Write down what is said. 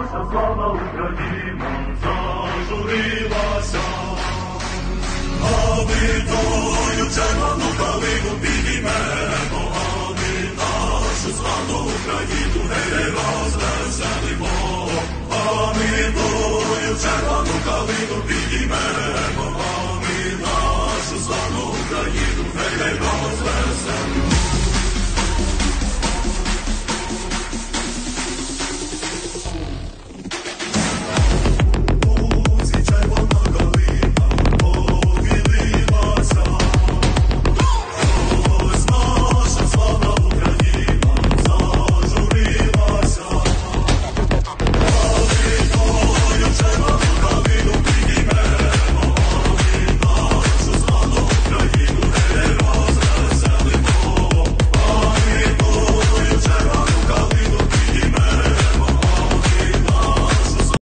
наша слава Україна зажурилася, а ми тою червону калину підіймемо, а ми нашу славну Україну гей, раз.